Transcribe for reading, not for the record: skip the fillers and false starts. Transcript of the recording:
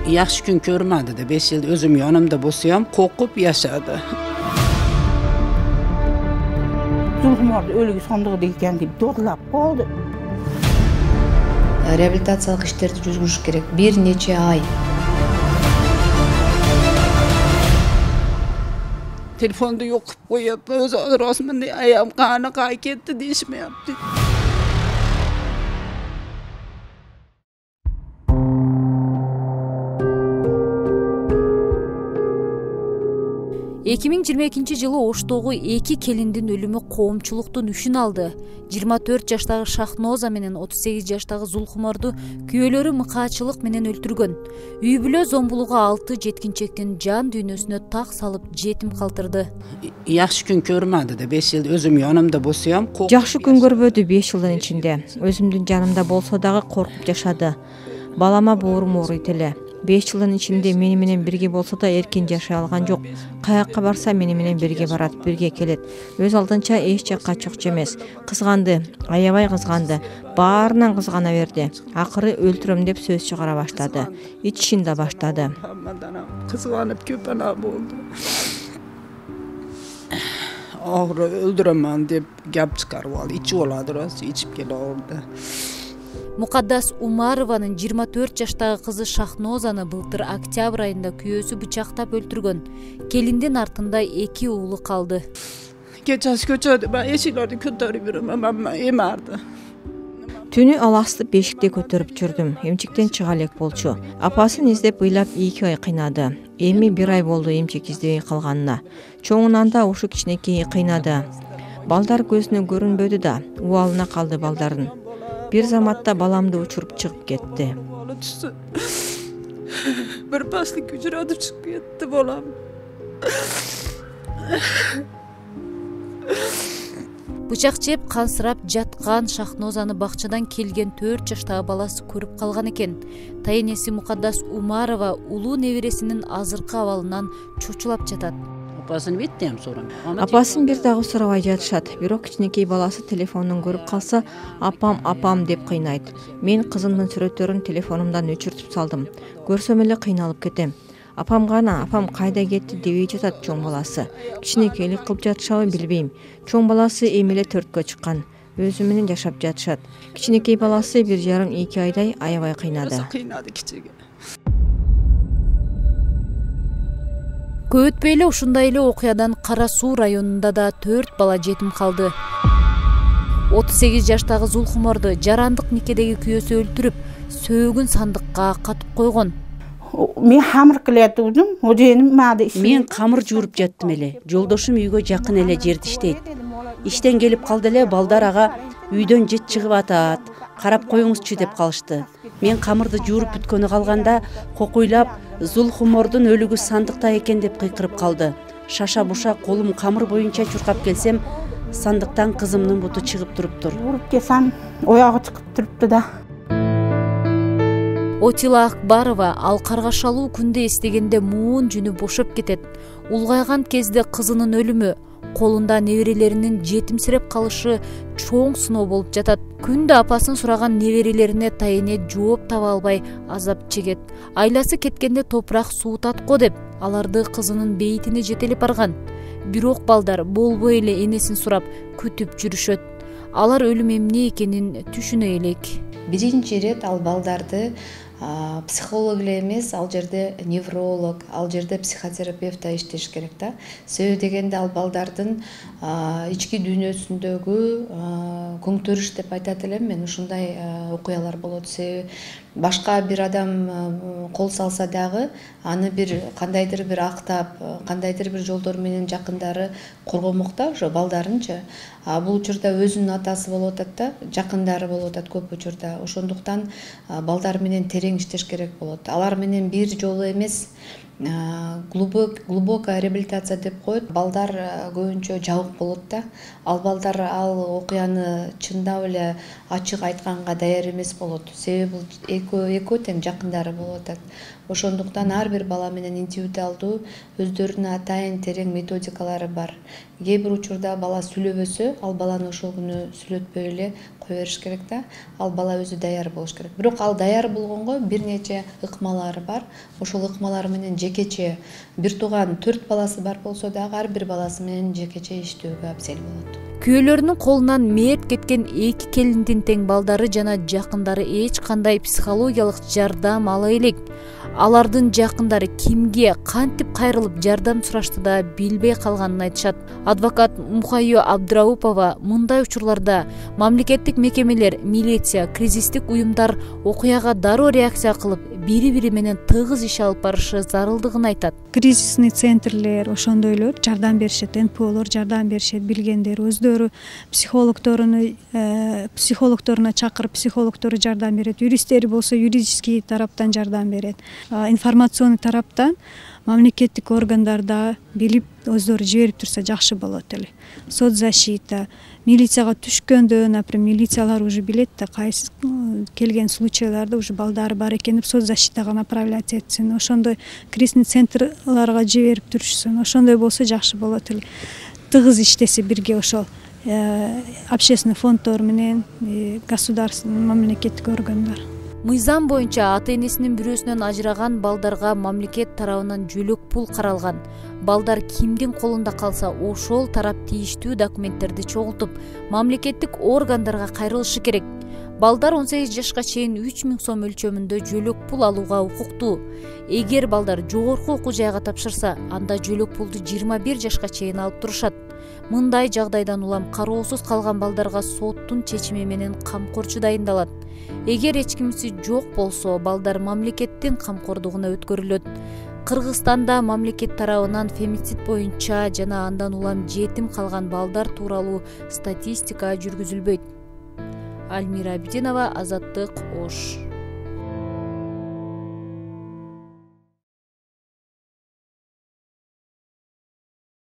Yaxşı gün görmedi de 5 yıl özüm yanımda bosuyam, kokup yaşadı. Zulhumordu ölügü sonduğu deyken deyip doğrulap oldu. Реабилитациялык иштерди жүргүзүш керек. Bir нече ай. Telefonda yokup koyup, öz rasmında ayağım kanı kayık etti değişmeyaptı. жылы Оштогу эки келиндин өлүмү коомчулуктун үшүн алды. 24 жаштагы Шахноза менен 38 жаштагы Зулхуморду күйөөлөрү мыкаачылык менен өлтүргөн. Үй бүлө зомбулуга 6 жеткинчектин жан дүйнөсүнө так салып жетим калтырды. Yaxşı gün görmedi de 5 yıl özüm yanımda bosuyam. Жакшы күн көрбөдү 5 жылдын ичинде. Өзүмдүн жанымда болсо дагы коркуп жашады. Балама боорум ооруйт эле. 5 жылдын ичинде мени менен бирге болсо да эркин жашай алган жок. Каякка барса мени менен бирге барат, бирге келет. Өз алдынча эч жакка чыкчу эмес. Кызганды, аябай кызганды. Баарынан кызгана берди. Акыры өлтүрөм деп сөз чыгара баштады. İçişin да баштады. Kızganıp köpena oldu. Ağrı öldüremem deyip gap çıkarıp aldı. İçi oladı, içip gele orada. Мукаддас Умарованын 24 жаштагы кызы Шахнозаны былтыр октябрь айында күйөөсү бычактап өлтүргөн. Келиндин артында 2 уулу калды. Keçesi köçödü, ben eşiklerdi kötörüp yürümem, ama emerdi. Түнү аласты бешикте көтөрүп жүрдүм. Эмчектен чыга элек болчу. Апасын издеп ыйлап 2 ай кыйнады. Эми 1 ай болду эмчек издебей калганына. Чоңунан да ушу кичинекей кыйнады. Балдар көзүнө көрүнбөдү да, убалына калды балдардын. Bir zamatda balamdı uçurup çıkıp gitti. Bir paslık gücüradı çıkıp gitti balam. Бычак жеп кансырап жаткан Шахнозаны бакчадан келген 4 жаштагы баласы көрүп калган экен. Тайнеси Мукаддас Умарова улуу небересинин азыркы абалынан чочулап жатат. Apasını bittim sonra. Апасын бир дагы сурабай жатышат. Бирок кичинекей баласы телефонун көрүп калса, апам деп кыйнайт. Мен кызымдын сүрөттөрүн телефонумдан өчүртүп салдым. Көрсөм эле кыйналып кетем. Апам кайда кетти дебей жатат чоң баласы. Кичинекейлик кылып жатышабы билбейм. Чоң баласы эми эле 4кө чыккан. Өзү менен жашап жатышат. Кичинекей баласы 1,5-2 айдай аябай кыйнады. Kıynadı küçüğü. Көп өтпөй эле ушундай эле окуядан Кара Суу районунда да 4 бала жетим калды. 38 жаштагы Зулхуморду жарандык никедеги күйөөсү өлтүрүп, сөөгүн сандыкка катып койгон. Мен хамыр кылатудум, оженим мады. Мен камыр жууруп жаттым эле. Жолдошум үйгө жакын эле жерде иштейт. Иштен келип калды эле, балдар ага үйдөн жет чыгып атат. Карап коюңузчу деп калышты. Мен камырды жууруп бүткөнү калганда кокуйлап Зулхумордун өлүгү сандыкта экен деп кыйкырып калды. Шаша буша колум камыр боюнча чуркап келсем, сандыктан кызымдын буту чыгып туруптур. Жууруп келсем, оягы чыгып турупту да. Отила Акбарова ал каргашалуу күндө эстегенде муун жүнү бошоп кетет. Улгайган кезде кызынын өлүмү, колунда неберелеринин жетимсиреп калышы чоң сыноо болуп жатат. Күндө апасын сураган неберелерине тайыне жооп таба албай азап чегет. Айласы кеткенде топурак суутат го деп, аларды кызынын бейитине жетелеп барган. Бирок балдар болбой эле энесин сурап күтүп жүрүшөт. Алар өлүм эмне экенин түшүнө элек. Биринчи ирет ал балдарды психолог эле эмес, ал жерде невролог, ал жерде психотерапевт да иштеш керек да. Себеби дегенде ал балдардын ички дүйнөсүндөгү көңтөрүш деп айтат элем мен, ушундай окуялар болот. Себеби башка бир адам кол салса дагы аны бир кандайдыр бир актап, кандайдыр бир жолдор менен жакындары коргомок да, ошо балдарынчы. Бул учурда өзүнүн атасы болуп атат да, жакындары болуп атат көп учурда. Ошондуктан балдар менен терең иштеш керек болот. Алар менен бир жолу эмес, глубокая реабилитация деп коет. Балдар көбүнчө жабык болот да. Ал балдар ал окуяны чындап эле ачык айтканга даяр эмес болот. Себеби бул экөө тең жакындары болуп атат. Ошондуктан ар бир бала менен индивидуалдуу өздөрүнүн атайын терең методикалары бар. Кээ бир учурда бала сүйлөбөсө, ал баланы ошол күнү сүйлөтпөй эле кое бериш керек да. Ал бала өзү даяр болуш керек. Бирок ал даяр болгонго бир нече ыкмалары бар. Ошол ыкмалар менен жекече бир тууган 4 баласы бар болсо дагы ар бир баласы менен жекече иштөөгө абзел болот. Күйөөлөрүнүн колунан мээрт кеткен 2 келиндин тең балдары жана жакындары эч кандай психологиялык жардам ала элек. Алардын жакындары кимге кантип кайрылып жардам сурашты да билбей калганын айтышат. Адвокат Мухайо Абдраупова мындай учурларда мамлекеттик мекемелер, милиция, кризистик уюмдар окуяга дароо реакция кылып, бири-бири менен тыгыз иш алып барышы зарылдыгын айтат. Кризисный центрлер, ошондойлор жардам беришет, НПОлор жардам беришет, билгендер өздөрү психологторуна чакырып, психологтору жардам берет, юристтери болсо юридический тараптан жардам берет. Информационный тараптан мамлекеттик органдарда билип өздөрү жиберип турса жакшы болот эле. Соцзащита, милицияга түшкөндө, например, милициялар уже билет да кайсы келген случайларда уже балдары бар экен деп соцзащитага направлять этсин. Ошондой кризисный центрларга жиберип турушсун. Ошондой болсо жакшы болот эле. Тыгыз иштесе бирге ошол общественный фонддор менен государственный мамлекеттик органдар. Мыйзам боюнча ата-энесинин бирөөсүнөн ажыраган балдарга мамлекет тарабынан жөлөк пул каралган. Балдар кимдин колунда калса, ошол тарап тийиштүү документтерди чогултуп, мамлекеттик органдарга кайрылышы керек. Балдар 18 жашка чейин 3000 сом өлчөмүндө жөлөк пул алууга укуктуу. Эгер балдар жогорку окуу жайга тапшырса, анда жөлөк пулду 21 жашка чейин алып турушат. Мындай жагдайдан улам кароосуз калган балдарга соттун чечими менен камкорчу дайындалат. Эгер эч кимиси жок болсо, балдар мамлекеттин камкордугуна өткөрүлөт. Кыргызстанда мамлекет тарабынан фемицид боюнча жана андан улам жетим калган балдар тууралуу статистика жүргүзүлбөйт. Альмира Абидинова, Азаттык, Ош.